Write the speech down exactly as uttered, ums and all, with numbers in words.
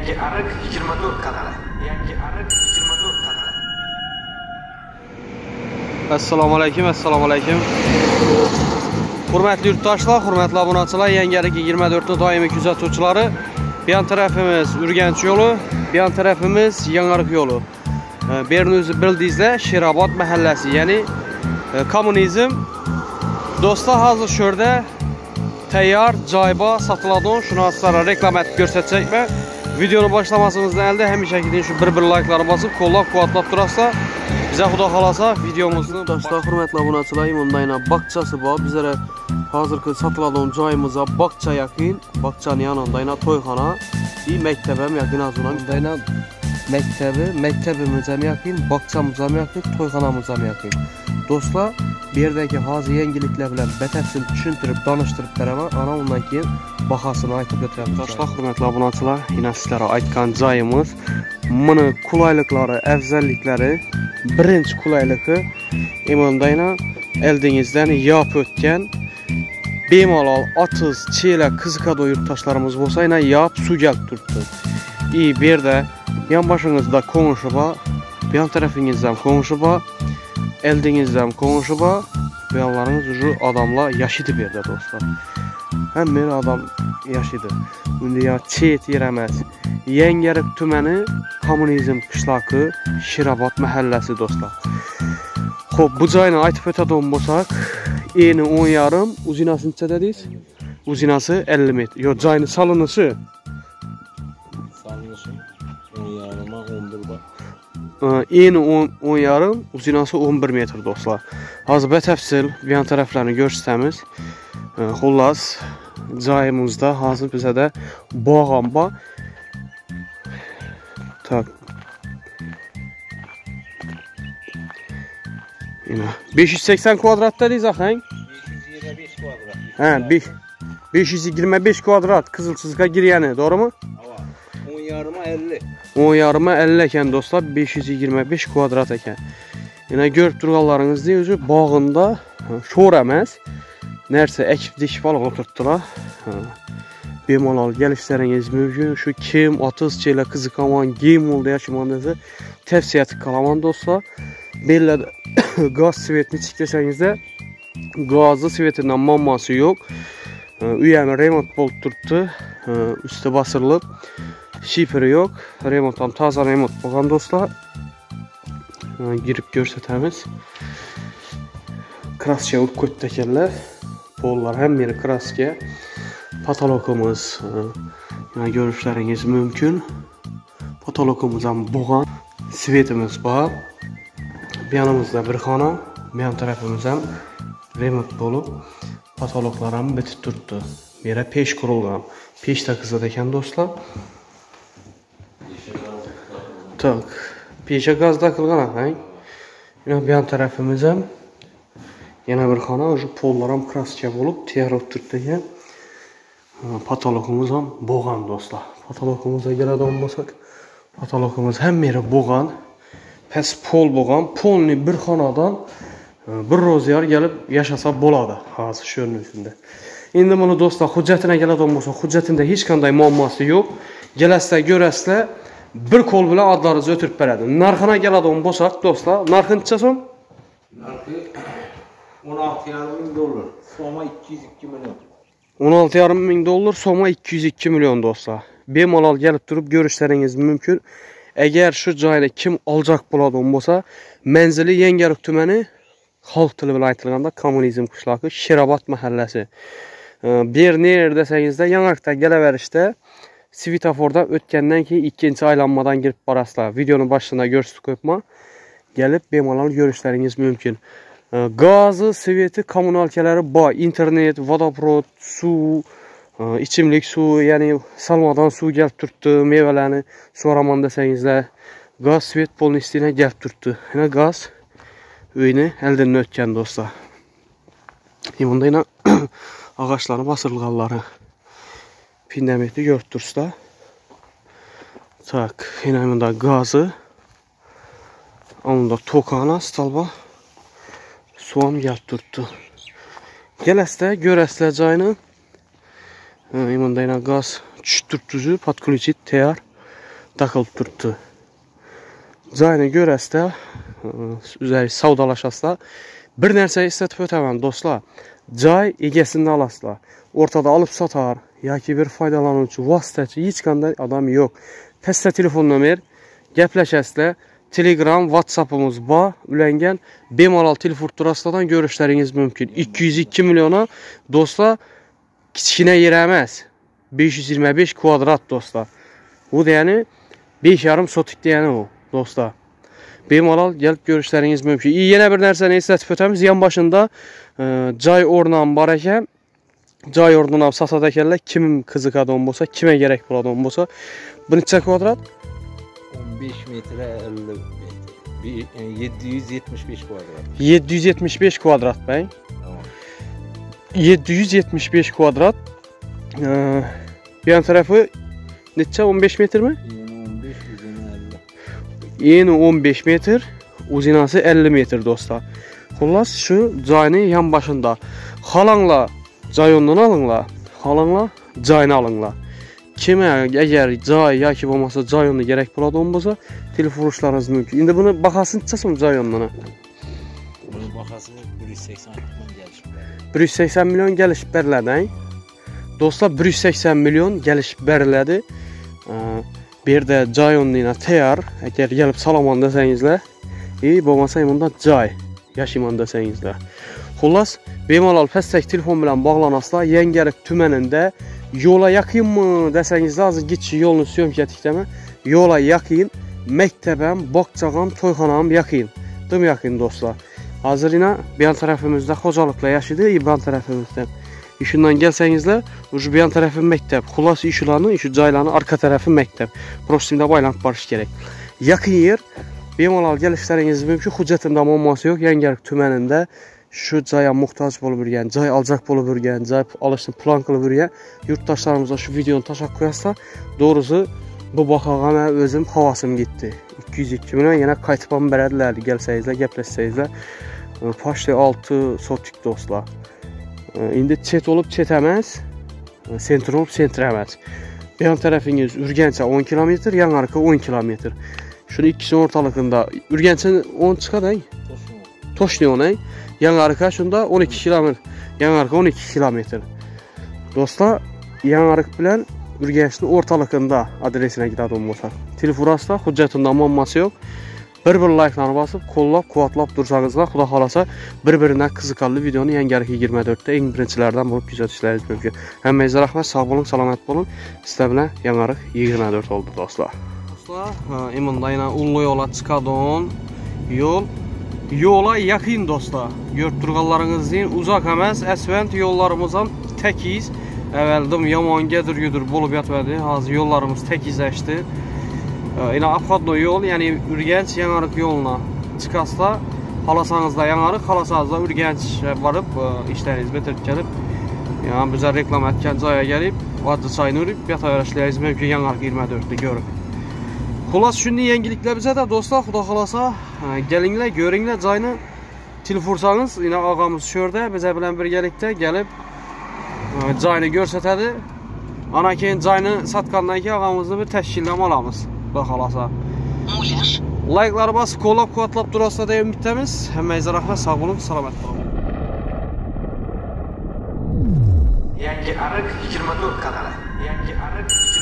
Yangi ariq yigirma to'rt kanali. Yangi ariq yigirma to'rt kanali. Assalomu alaykum, assalomu alaykum. Hurmatli yurtdoshlar, hurmatli obunachilar, Yangi ariq yigirma to'rt ni doimiy kuzatuvchilari. Bu yon tarafimiz Urganch yo'li, bu yon tarafimiz Yangiariq yo'li. Bu yerni o'zi bildingizlar, Sherobod mahallasi, ya'ni kommunizm. Do'stlar, hozir shu yerda tayyor joyba sotiladigan, shuni sizlarga reklama etib ko'rsatsak-mi? Videoni boshlamasingizdan oldin hamishagidek shu bir-bir layklarni bosib, qo'llab-quvvatlab turasizlar. Bize xudo xolasa videomuzni do'stlar, hurmatli obunachilar, bundayna baqchasi bor. Bizlere hozirgi sotiladigan joyimizga baqcha yaqin, baqchaning yonida to'yxona, и maktab ham yaqin azuna. Bundayna maktabi, maktabimiz ham yaqin, baqchamiz ham yaqin, to'yxonamiz ham yaqin. Do'stlar, bu yerdagi hozir yangiliklar bilan batafsil tushuntirib, tanishtirib beraman. Ana undan keyin bahosini aytib o'tamiz. Do'stlar, hurmatli obunachilar, yana sizlarga aytgan joyimiz, buni qulayliklari, afzalliklari, birinchi qulayligi imondayna eldingizdan yop o'tgan bemalol otuz chela qiziqadi yurtdoshlarimiz bo'lsa, yana yop suv kelib turibdi. I bu yerda yonboshingizda qo'ng'ishi bor, bu yon tarafingizda ham qo'ng'ishi bor, eldingizda ham qo'ng'ishi bor. Bu yoqlaringiz uje odamlar yashaydi bu yerda do'stlar. Hamma odam yashaydi. Bunda ya chet yer emas. Yangiariq tumani kommunizm qishlog'i Sherobod mahallasi do'stlar. Xo'p, bu joyni aytib o'tadigan bo'lsak, eni o'n yarim, uzinasi necha dedingiz? Uzinasi ellik metr. Yo, joyni salinishi. Salinishi o'n yarim ma o'n bir bor. Eni o'n yarim, uzinasi o'n bir metr do'stlar. Hozir batafsil bu yon taraflarni ko'rsatamiz. Xullas, joyimizda hozir bizada bog' ham bor. Tak. Yine besh yuz sakson kvadrat dedingiz axang? besh yuz yigirma besh kvadrat. Ha, besh yuz yigirma besh kvadrat qizil chizga girgani, to'g'rimi? o'n yarim ma ellik. o'n yarim ma ellik ekan do'stlar, besh yuz yigirma besh kvadrat ekan. Yana ko'rib turganlaringizdek, o'zi bog'inda sho'r emas, narsa ekib dikib olib o'tiribdilar. Bemalol kelishlaringiz mumkin. Shu kim otuz chela qiziqaman, gemolda yashaman desa, tavsiya qilaman do'stlar. Bellada gaz svetni chiqsangizda, gazni svetidan muammosi yo'q. Uy ham remont bo'lib turibdi, usti bosirilib, shifri yo'q. Remont ham toza remont bo'lgan do'stlar. Girib ko'rsatamiz. Kraska urib ketdi ekanlar. Pollar hamma kraska. Patologimiz, yana ko'rishlaringiz mumkin. Patologimiz ham bo'lgan. Svetimiz bor. Bu yonimizda bir xona, bu yon tarafimiz ham remont bo'lib, patologlar ham bitib turibdi. Bu yerda pesh qurilgan. Peshda qizadi ekan do'stlar. Tak, pesha gazda qilgan ekan. Yana bu yon tarafimiz ham yana bir xona, o'sha pollar ham kraska bo'lib, tayyorlab turibdi ekan. Patologimiz ham bo'lgan do'stlar. Patologimizga keladigan bo'lsak, patologimiz hamma yeri bo'lgan. Pes pol bo'lgan. Polni bir xonadan bir ro'zgar kelib yashasa bo'ladi. Hozir shu o'rnida. Endi buni do'stlar hujjatini keladigan bo'lsa, hujjatida hech qanday muammosi yo'q. Kelasizlar, ko'rasizlar, bir qo'l bilan adlaringizni o'tirib beradi. Narxini keladigan bo'lsak, do'stlar, narxi necha so'm? Narxi o'n olti yarim ming dollar. Soma ikki yuz ikki million. o'n olti yarim ming dollar, soma ikki yuz ikki million do'stlar. Bemalol kelib turib ko'rishlaringiz mumkin. Agar shu joyni kim olacak bo'ladigan bo'lsa, manzili Yangiariq tumani, xalq tili bilan aytilganda kommunizm qishlog'i Sherobod mahallasi. Bu yer nerede desangizda, Yangiariqdan kelaverishda svetofordan o'tgandan keyin ikkinchi aylanmadan kirib borasizlar. Videoning boshida ko'rsatib qo'yibman. Kelib bemalol ko'rishlaringiz mumkin. Gazi, sveti, kommunalkalari bor, internet, vodoprod, suv, ichimlik suv, ya'ni salmodan suv kelib turibdi, mevalarni so'raman desangizlar, gaz, svet polnistina kelib turibdi. Yana gaz uyni eldan o'tgan do'stlar. Bundayna ağaçların bosirganlari, pindametni ko'rib turibsizlar. Tak, yana bunda gazi, onda tokana, stalba, suvam kelib turibdi. Kelasizlar, ko'rasizlar joyni. Imandayna gaz tushib turibdi, podключить tayyor. takılıb durdu. Cayını görəsdə, üzəri savdalaşasla, bir nərsə istətib ötəmən dostlar. Cay egesində alasla. Ortada alıb satar, ya ki bir faydalanıcı, vasitəçi, heç qanday adam yox. Təstə telefon nömer, gəpləşəslə, Telegram, WhatsApp'ımız var. Üləngən bemalal telefurtdurasladan görüşləriniz mümkün. iki yüz iki milyona dostlar kiçkinə yerəməz. beş yüz iyirmi beş kvadrat dostlar. Bu deyəni beş yarım sotik deyəni o dostlar. Bemalal gəlib görüşləriniz mümkün. İyi, yenə bir nərsəni istətib ötəmiz. Yan başında e, cay ornan barəkən, cay ornan sasa dəkərlər. Kimin qızı qadın olsa, kimə gərək bu adam olsa. Bu neçə kvadrat? on beş metre elli metre. yedi yüz yetmiş beş kvadrat. yedi yüz yetmiş beş kvadrat bəy. Tamam. yedi yüz yetmiş beş kvadrat. Ee, bir yan tarafı neçə? on beş metr mi? Yeni on beş, uzun elli. Yeni on beş metr, uzinası elli metr dostlar. Xullas şu cayını yan başında. Halanla cayondan alınla, halanla cayını alınla. Kimə əgər cay ya ki olmasa cayonda gərək burada olmasa telefon vuruşlarınız mümkün. İndi bunu baxasın çıxasın cayondan. Bunun baxası bir yüz səksən milyon gəlişib. bir yüz səksən milyon gəlişib bərlədi. Dostlar bir yüz səksən milyon gəlişib bərlədi. Bir də cayonda ilə təyar. Əgər gəlib salaman desənizlə, iyi olmasa imanda cay yaşaman desənizlə. Xullas bemalal pəstək telefon bilən bağlanasla Yengəlik tümənində yola yakın mı deseniz lazım, git yolunu sömkətikləmə. Yola yakın, məktəbəm, bakçağam, toyxanam yakın. Dım yakın dostlar. Hazır yine bir yan tərəfimizdə xocalıqla yaşıdı, İbran tərəfimizdən. İşindən gəlsənizlə, ucu bir yan tərəfi məktəb, xulası işulanı, işu caylanı, arka tərəfi məktəb. Prostimdə baylanıb barış gerek. Yakın yer, bemalal gəlişləriniz mümkün, hüccətində olması yox, Yengəlik tümənində. Şu caya muhtaç olub ürgən, cay alacaq olub ürgən, cay alışını plan qılıb ürgən yurttaşlarımıza şu videonu taşak koyarsa, doğrusu bu baxağa mən özüm havasım getdi. iki yüz iki milyon yenə qaytıbamı bərədilər, gəlsəyizlə, gəpləsəyizlə. Paşlı altı sotik dostlar. İndi çet olub çetəməz, sentr olub sentrəməz. Yan tərəfiniz Ürgənçə on kilometr, yan arka on kilometr. Şunu ikisinin ortalıqında, Ürgənçə on çıxaday, Toşni onay. Yan arka şunda on iki kilometr. Yan arka on iki kilometr. Dostlar, yan arka bilən Ürgənçin ortalıqında adresinə gidadım olsa. Telefurasda hüccətində olması yox. Bir-bir like'larını basıb, kollab, kuvatlab dursanızla, xuda xalasa bir-birindən qızıqallı videonu Yengəlik iyirmi dörddə ən birincilərdən bulub güzel işləriniz mümkün. Həmməyizə rəhmət, sağ olun, salamat olun. Sizə bilən Yengəlik iyirmi dörd oldu dostlar. Dostlar, imunda yine unlu yola çıxadın. Yol yola yakın dostlar. Gördürqallarınız deyin, uzaq əməz, əsvənd yollarımızdan təkiz. Əvvəldim yaman gedir güdür bolub yatmadı. Hazır yollarımız təkizləşdi. Yine Afadno yol, yani Ürgənç Yanarıq yoluna çıxasla, halasanızda Yanarıq, halasanızda Ürgənç varıb, işləriniz bitirib gəlib. Yəni bizə reklam etkən caya gəlib, adlı çayını ürüb, yata öyrəşləriniz mümkün Yanarıq iyirmi dörddə görüb. Xulas şimdi yengiliklə bizə də dostlar, xuda xalasa, gəlinlə, görünlə cayını tilfursanız, yine ağamız şördə, bizə bilən bir gəlikdə gəlib cayını görsətədi. Ana keyin cayını satqandan ki ağamızda bir təşkilləmə alamız. Bax xalasa. Like'ları basıb, kollab, kuvatlab durasla da ümidləmiz. Həmməyizə rəhmət, sağ olun, salamat olun. Yangi Arıq iyirmi dörd kanalı. Yangi Arıq iyirmi dörd